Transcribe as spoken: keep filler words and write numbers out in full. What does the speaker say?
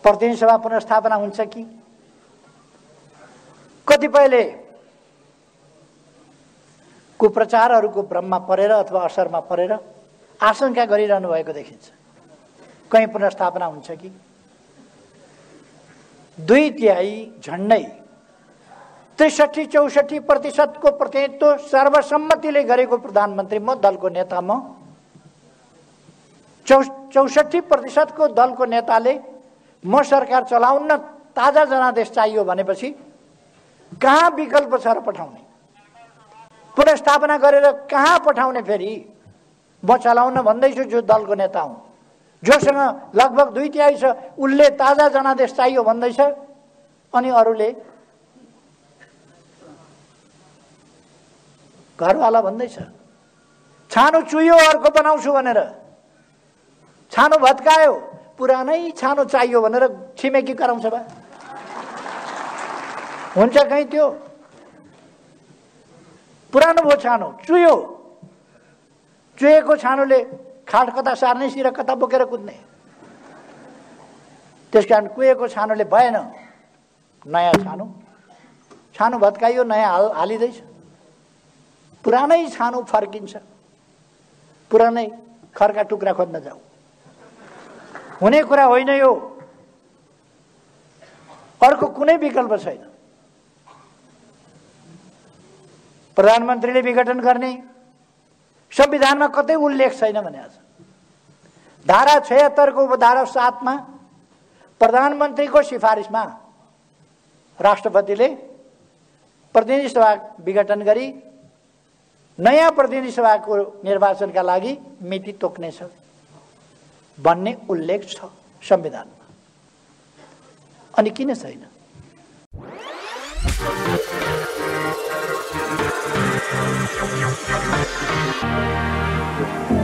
प्रतिनिधि सभा पुनर्स्थापना हुन्छ कि? कतिपयले कुप्रचारहरूको भ्रममा परेर अथवा असरमा परेर आशंका गरिरहनु भएको देखिन्छ। कहीँ पुनर्स्थापना हुन्छ कि? दुई तिहाई झन्डै त्रिसठी चौसठी प्रतिशतको प्रतिनिधित्व सर्वसम्मतिले गरेको प्रधानमन्त्री म, दलको नेता म, चौ चौसठी प्रतिशतको दलको नेताले म सरकार चलाउन ताजा जनादेश चाहियो भनेपछि कहाँ विकल्प छ र पठाउने? पुनर्स्थापना गरेर कहाँ पठाउने? फेरि म चलाउन भन्दैछु, जो दलको नेता हुँ, जोसँग लगभग दुई तिहाई छ उसले ताजा जनादेश चाहियो भन्दैछ, अनि अरूले घरवाला भन्दैछ छानो चुयो अर्को बनाउँछु भनेर, छानो भत्कायो पुरानै छानो चाहियो भनेर छिमेकी कराउँछ बा? हुन्छ कहीँ त्यो? पुरानो भयो छानो, चुयो, चुएको छानोले खाट कता सार्ने, सिर कता बोकेर कुद्ने? त्यसकारण कुहेको छानोले भएन। नयाँ छानो, छानो भत्काइयो, नयाँ हाल हालिँदैछ। पुरानै छानो फर्किन्छ, पुरानै खरका टुक्रा खोज्न जाऊ, हुने कुरा होइन यो। अर्को कुनै विकल्प छैन। प्रधानमन्त्रीले विघटन गर्ने संविधानमा कतै उल्लेख छैन भने आज धारा छयत्तरको उपधारा सातमा प्रधानमन्त्रीको सिफारिसमा राष्ट्रपतिले प्रतिनिधि सभा विघटन गरी नयाँ प्रतिनिधि सभाको निर्वाचनका लागि मिति तोक्नेछ भन्ने उल्लेख छ संविधानमा। अनि किन छैन? Thank you.